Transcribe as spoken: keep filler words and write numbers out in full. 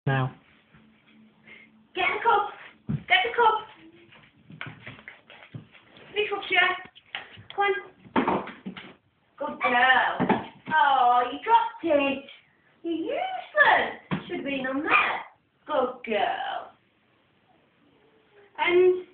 Now. Get the cup. Get the cup. Dishwasher. Come on. Good girl. Oh, you dropped it. You're useless. Should have been on there. Good girl. And